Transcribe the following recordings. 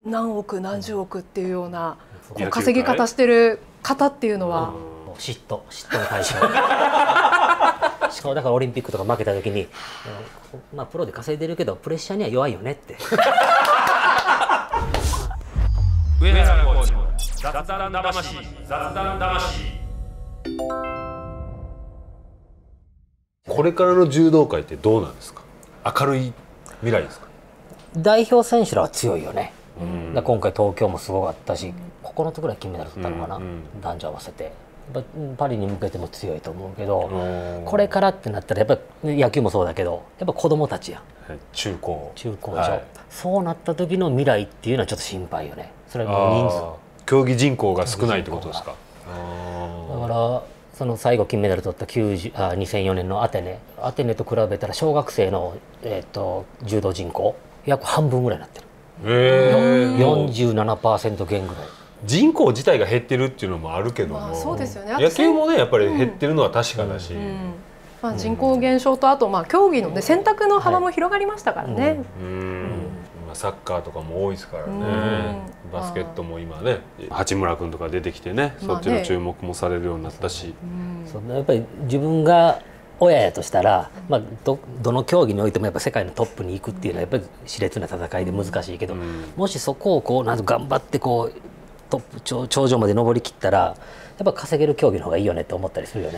何億何十億っていうような稼ぎ方してる方っていうのは嫉妬の対象しかもだからオリンピックとか負けた時に、まあプロで稼いでるけどプレッシャーには弱いよねって上原浩二の雑談魂。 これからの柔道界ってどうなんですか？明るい未来ですか？ 代表選手らは強いよね。だ今回東京もすごかったし、9つぐらい金メダル取ったのかな、男女合わせて。パリに向けても強いと思うけど、これからってなったらやっぱり野球もそうだけど、やっぱ子供たちやん、 中高でしょ、そうなった時の未来っていうのはちょっと心配よね。それは人数、 競技人口が少ないってことですか？ だからその最後金メダル取った2004年のアテネと比べたら小学生の、柔道人口約半分ぐらいになってる。47% 減ぐらい。 人口自体が減ってるっていうのもあるけども、 そうですよね。 野球もねやっぱり減ってるのは確かだし、 人口減少とあと競技のね選択の幅も広がりましたからね。 サッカーとかも多いですからね。バスケットも今ね八村君とか出てきてね、そっちの注目もされるようになったし、 やっぱり自分が親やとしたら、どの競技においてもやっぱ世界のトップに行くっていうのはやっぱり熾烈な戦いで難しいけど、もしそこを頑張ってトップ頂上まで登りきったらやっぱ稼げる競技の方がいいよねって思ったりするよね。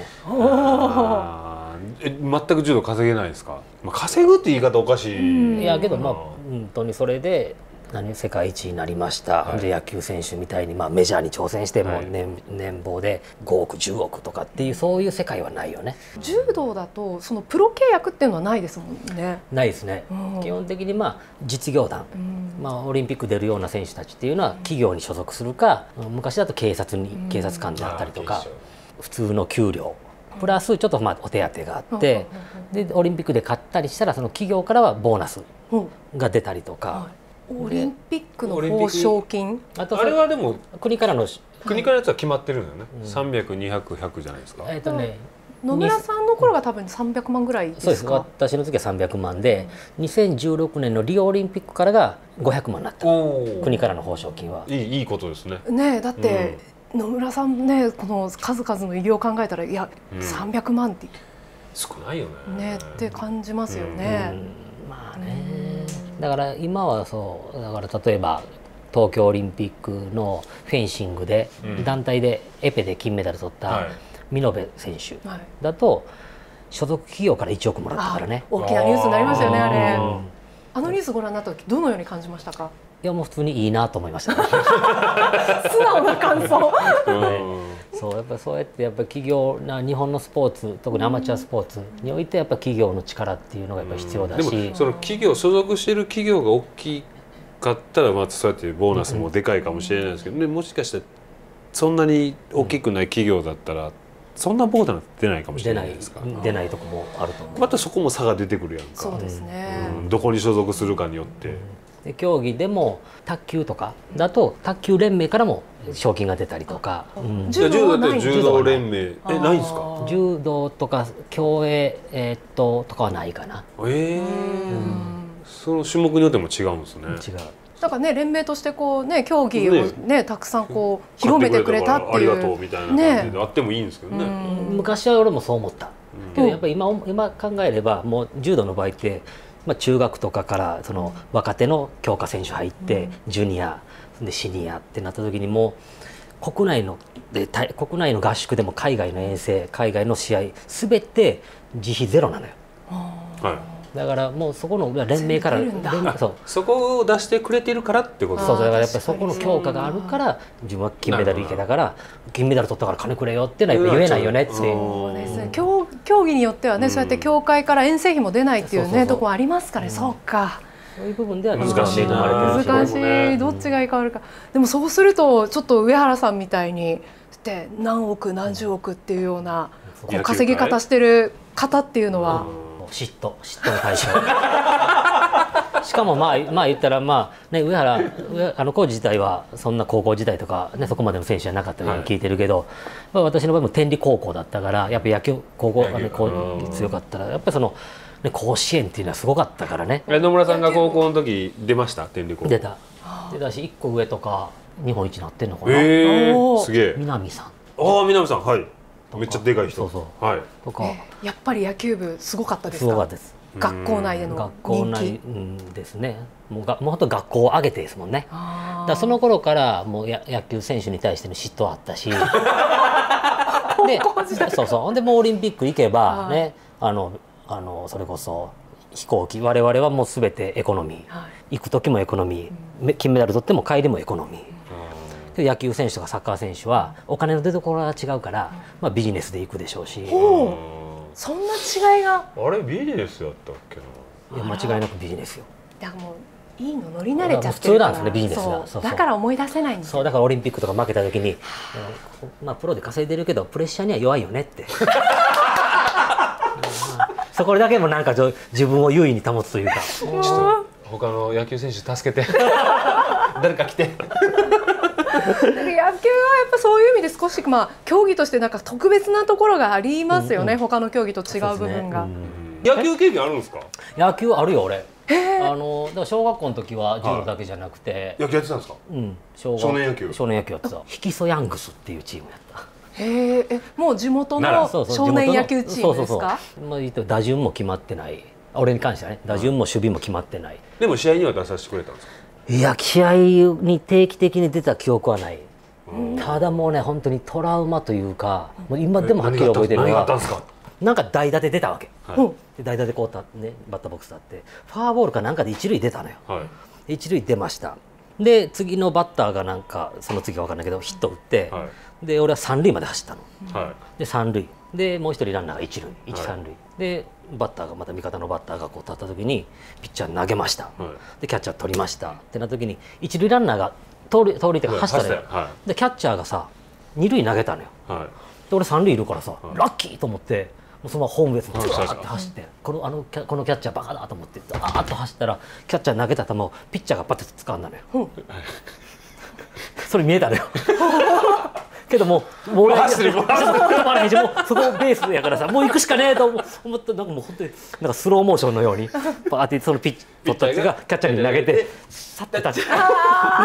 全く柔道稼げないですか？稼ぐって言い方おかしい。 いやけど本当にそれで世界一になりました、で野球選手みたいにメジャーに挑戦しても年俸で5億10億とかっていうそういう世界はないよね。 柔道だとそのプロ契約っていうのはないですもんね。 ないですね。基本的に実業団、オリンピック出るような選手たちっていうのは企業に所属するか、昔だと警察官であったりとか、普通の給料プラスちょっとお手当があって、でオリンピックで勝ったりしたらその企業からはボーナスが出たりとか。 オリンピックの報奨金、 あれはでも国からのやつは決まってるんだよね。300、200、100じゃないですか。 野村さんの頃が多分300万ぐらいですか？ そうです。私の時は300万で、2016年のリオオリンピックからが500万になった。国からの報奨金は。 いいことですね。 ね、だって野村さんね、この数々の偉業を考えたらいや300万って少ないよねって感じますよね。 だから今はだから例えば東京オリンピックのフェンシングで団体でエペで金メダル取った見延選手だと所属企業から1億もらったからね。 大きなニュースになりましたよね、あれ。あのニュースご覧になった時どのように感じましたか？ いやもう普通にいいなと思いましたね。 素直な感想。 やっぱそうやって企業日本のスポーツ、特にアマチュアスポーツにおいてやっぱ企業の力っていうのがやっぱ必要だし、 でもその所属している企業が大きかったらそうやってボーナスもでかいかもしれないですけどね、もしかしたらそんなに大きくない企業だったらそんなボーナス出ないかもしれないですか。 出ないとこもあると思う。 またそこも差が出てくるやんか。 そうですね。 どこに所属するかによって。 競技でも卓球とかだと卓球連盟からも賞金が出たりとか。 柔道だって柔道連盟ないんですか？ 柔道とか競泳とかはないかな。 その種目によっても違うんですね。 違う。 だからね、連盟として競技をねたくさん広めてくれたっていう、 ありがとうみたいな感じであってもいいんですけどね。 昔は俺もそう思った。けどやっぱり今考えればもう柔道の場合って中学とかからその若手の強化選手入ってジュニアでシニアってなった時にもう国内の合宿でも海外の遠征、海外の試合全て自費ゼロなのよ。だからもうそこの連盟からそこを出してくれてるからってこと。 そうだからやっぱりそこの強化があるから自分は金メダルいけたから金メダル取ったから金くれよってのはやっぱ言えないよねって。 そうですね。競技によってはね、そうやって協会から遠征費も出ないっていうねとこありますからね。そうか。 そういう部分では難しいな。 難しい。どっちが変わるか。でもそうするとちょっと上原さんみたいにして何億何十億っていうような稼ぎ方してる方っていうのは。 嫉妬の対象。しかも言ったら上原コーチ自体はそんな高校時代とかそこまでの選手じゃなかったように聞いてるけど、私の場合も天理高校だったからやっぱ野球高校強かったらやっぱりその甲子園っていうのはすごかったからね。 野村さんが高校の時出ました？天理高校。 出た。 でだし1個上とか日本一になってんのかな、 すげえ。 南さんああ南さん、はい、めっちゃでかい人。 そうそうはい。 とかやっぱり野球部すごかったですか？ すごかったです。 学校内での学校人内、 気。 ですね。もう本当学校を挙げてですもんね。だからその頃からもう野球選手に対しての嫉妬あったしでそうそう、ほんでもうオリンピック行けばね、それこそ飛行機、我々はもう全てエコノミー、行く時もエコノミー、金メダル取っても帰りもエコノミー。野球選手とかサッカー選手はお金の出所が違うから、まあ、ビジネスで行くでしょうし。 そんな違いが。 あれビジネスやったっけな。 いや間違いなくビジネスよ。 だからもういいの乗り慣れちゃってるから。 普通なんですねビジネスが。そうそうだから思い出せないんです。 そうだからオリンピックとか負けた時に、まあプロで稼いでるけどプレッシャーには弱いよねってそこだけもなんか自分を優位に保つというか、 ちょっと他の野球選手助けて誰か来て野球はやっぱそういう意味で少し、まあ、競技としてなんか特別なところがありますよね、他の競技と違う部分が。 野球経験あるんですか？ 野球あるよ俺。だから小学校の時は柔道だけじゃなくて、 野球やってたんですか？少年野球。 少年野球やってた。ヒキソヤングスっていうチームやった。 もう地元の少年野球チームですか？ まあ言うと打順も決まってない。俺に関してはね、打順も守備も決まってない。 でも試合には出させてくれたんですか？ いや、試合に定期的に出た記憶はない。ただもうね、本当にトラウマというか、もう今でもはっきり覚えてるのが、なんか代打で出たわけ。で代打でこうね、バッターボックス立ってファーボールかなんかで一塁出たのよ。一塁出ました。で次のバッターがなんかその次は分かんないけどヒット打って、で俺は三塁まで走ったの。で三塁でもう一人ランナーが一塁、一三塁でバッターがまた味方のバッターがこう立った時にピッチャー投げました。でキャッチャー取りましたってなった時に一塁ランナーが通りって走ったのよ。でキャッチャーがさ二塁投げたのよ。で俺三塁いるからさラッキーと思って。そのままホームベースにずーって走ってこのキャッチャーバカだと思ってザーッと走ったらキャッチャー投げた球をピッチャーがバッて掴んだのよ。それ見えたのよ。けどもう俺はそこベースやからさもう行くしかねえと思ってなんかもう本当になんかスローモーションのようにバーってそのピッチ取ったやつがキャッチャーに投げて去ってたじゃん。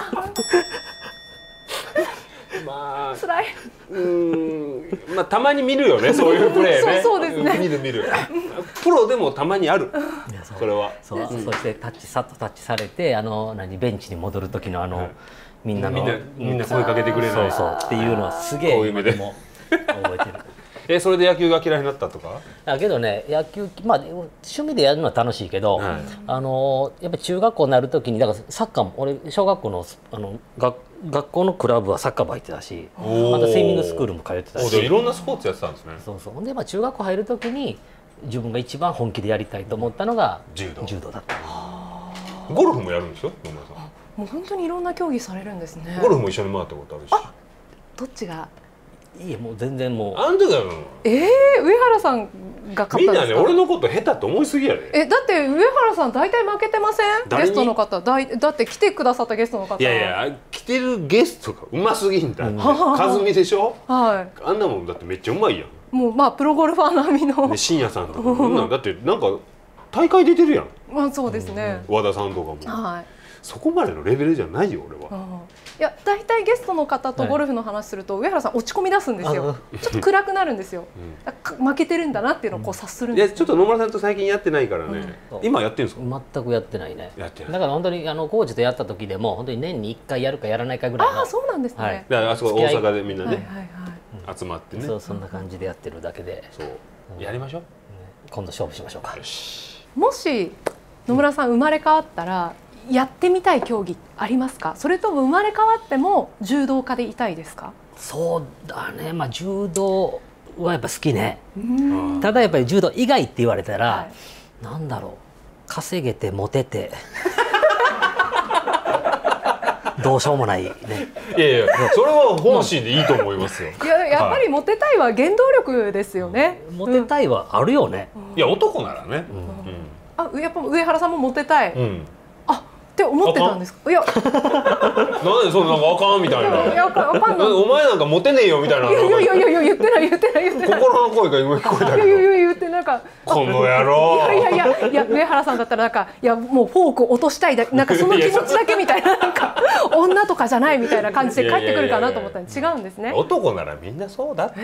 まあ辛い。 まあたまに見るよねそういうプレーね。 そうですね。 見る。プロでもたまにある。それは。 そしてさっとタッチされてベンチに戻る時のみんな声かけてくれない。 そうっていうのはすげえ今でも覚えてる。 それで野球が嫌いになったとか？ だけどね野球まあ趣味でやるのは楽しいけど、やっぱ中学校になる時にだからサッカーも俺小学校の学校のクラブはサッカー部入ってたし、またスイミングスクールも通ってたし、 いろんなスポーツやってたんですね。 そうで中学校入る時に自分が一番本気でやりたいと思ったのが柔道だった。 ゴルフもやるんですよ野村さん。 もう本当にいろんな競技されるんですね。 ゴルフも一緒に回ったことあるし。 どっちが？ いいもう全然もう。 あんただよ。 上原さんが勝ったんですか？ みんなね俺のこと下手と思いすぎやで。 だって上原さん大体負けてません？ゲストの方だって来てくださったゲストの方。 いや来てるゲストがうますぎんだ。和美でしょ？はい。あんなもんだってめっちゃうまいやん。 もうまあプロゴルファー並みの。 深夜さんとかだってなんか大会出てるやん。 まあそうですね。 和田さんとかも。はい。そこまでのレベルじゃないよ俺は。 いや大体ゲストの方とゴルフの話すると上原さん落ち込み出すんですよ。ちょっと暗くなるんですよ。負けてるんだなっていうのをこう察するんです。 ちょっと野村さんと最近やってないからね。今やってるんですか？ 全くやってないね。だから本当にコーチとやった時でも本当に年に1回やるかやらないかぐらいの。 ああそうなんですね。 あそこ大阪でみんなね集まってね。 そんな感じでやってるだけで。 そうやりましょう。 今度勝負しましょうか。 もし野村さん生まれ変わったらやってみたい競技ありますか？それとも生まれ変わっても柔道家でいたいですか？ そうだね、まあ柔道はやっぱ好きね。ただやっぱり柔道以外って言われたら、なんだろう、稼げてモテてどうしようもないね。 いやそれは本心でいいと思いますよ。 やっぱりモテたいは原動力ですよね。 モテたいはあるよね。 いや男ならね。 やっぱ上原さんもモテたい。ってって思ってたんですか。いや、 なんでそんななんかあかんみたいな。 いや、あかんの。 お前なんかモテねえよみたいな。 いや言ってない心の声が今聞こえたけど。 言ってなんか。 この野郎。 いや上原さんだったらなんかいやもうフォーク落としたいだなんかその気持ちだけみたいななんか女とかじゃないみたいな感じで帰ってくるかなと思ったら違うんですね。 男ならみんなそうだって。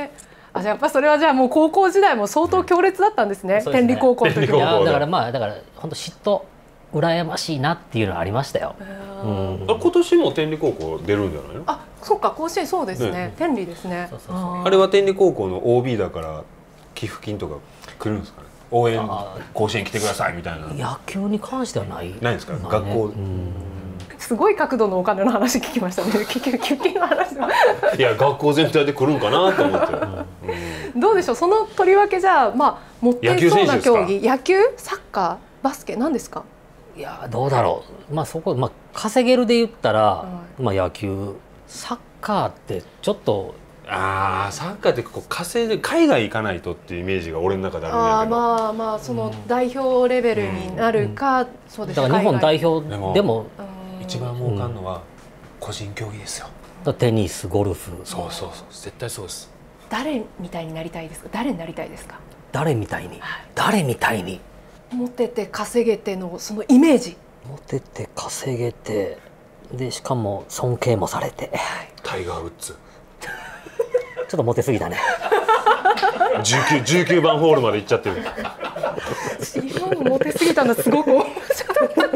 あ、じゃあやっぱそれはじゃあもう高校時代も相当強烈だったんですね。天理高校の時は。 だからだから本当嫉妬羨ましいなっていうのはありましたよ。 今年も天理高校出るんじゃないの？ あ、そうか、甲子園そうですね。天理ですね。 あれは天理高校の OB だから寄付金とか来るんですかね。応援甲子園来てくださいみたいな。 野球に関してはないですか。学校。 すごい角度のお金の話聞きましたね。寄付金の話。 いや、学校全体で来るんかなと思って。 どうでしょう。そのとりわけじゃあまあ持っていそうな競技、野球、サッカー、バスケなんですか。 いやどうだろう。まあそこ稼げるで言ったらまあ野球、サッカーってちょっと。 サッカーってこう稼いで海外行かないとっていうイメージが俺の中であるんだけど、 まあその代表レベルになるか、そうですね。 だから日本代表でも一番儲かるのは個人競技ですよ。 テニス、ゴルフ。 そう絶対そうです。 誰みたいになりたいですか。誰になりたいですか。 誰みたいにモテて稼げてのそのイメージ。 モテて稼げてでしかも尊敬もされて。 タイガー・ウッズ。 ちょっとモテすぎたね。 19番ホールまで行っちゃってる。 今もモテすぎたのすごく面白かった。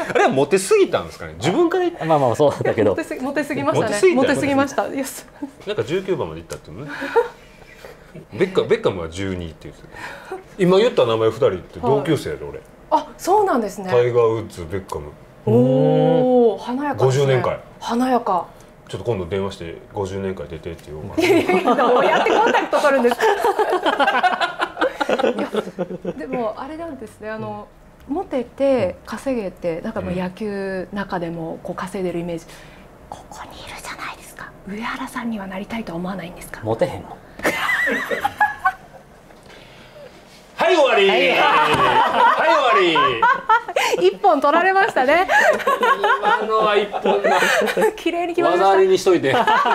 あれはモテすぎたんですかね。自分からまあそうだけど。 モテすぎましたね。モテすぎました。なんか 19番まで行ったっていうね。ベッカムは12って言ってた。今言った名前2人って同級生で俺。 あ、そうなんですね。 タイガー・ウッズ、ベッカム。 おお、華やかですね。 50年会。 華やか。 ちょっと今度電話して50年会出てって言おうか。 どうやってコンタクト取るんですか。でもあれなんですね。モテて稼げてなんかもう野球中でもこう稼いでるイメージ。ここにいるじゃないですか。上原さんにはなりたいとは思わないんですか。 モテへんの。 はい終わり。はい終わり。一本取られましたね。 今のは一本だ。 綺麗に決まりました。 技ありにしといて。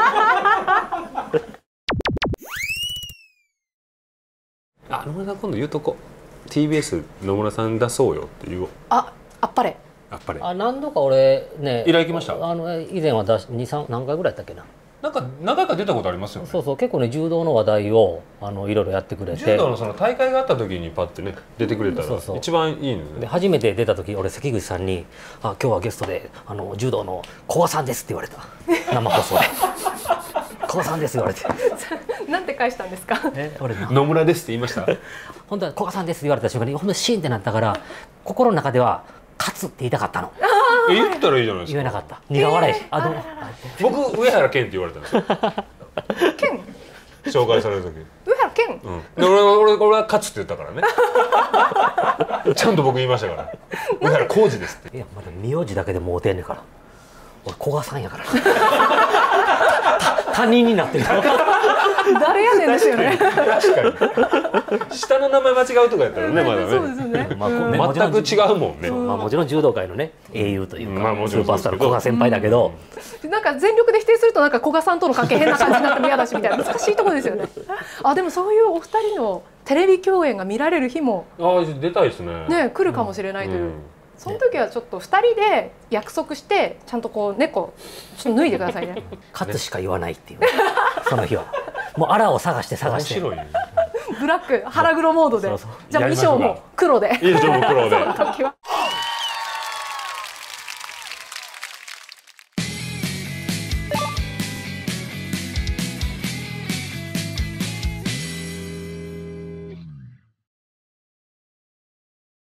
野村さん今度言うとこ。TBS 野村さんだそうよって言おう。 あっぱれ。 何度か俺ね。 依頼来ました。 以前は2、3何回ぐらいやったっけな。 なんか何回か出たことありますよね。 そう結構ね柔道の話題をいろいろやってくれて。 柔道のその大会があった時にパッてね出てくれたら一番いいんですね。 で初めて出た時俺関口さんに「今日はゲストで柔道の古賀さんです」って言われた。生放送で「古賀さんです」言われて。 なんて返したんですか。 俺野村ですって言いました。 本当は古賀さんですって言われた瞬間に本当にシーンってなったから心の中では勝つって言いたかったの。 言ったらいいじゃないですか。 言えなかった。苦笑い。 僕上原健って言われたんですよ。 健。 紹介される時。 上原健。 で俺は勝つって言ったからね。ちゃんと僕言いましたから。上原浩二ですって。 いやまだ名字だけでもうてんねんから。俺古賀さんやから。他人になってる。 誰やねんですよね。 確かに。下の名前間違うとかやったらねまだね。 そうですね。 全く違うもんね。 もちろん柔道界のね英雄というかスーパースターの古賀先輩だけど。 なんか全力で否定するとなんか古賀さんとの関係変な感じになっても嫌だしみたいな難しいところですよね。でもそういうお二人のテレビ共演が見られる日も出たいですね。 ね来るかもしれないという。その時はちょっと2人で約束してちゃんとこう猫ちょっと脱いでくださいね。 勝つしか言わないっていうその日はもうあらを探して面白いね。 ブラック腹黒モードでじゃあ衣装も黒で。 衣装も黒で。 その時は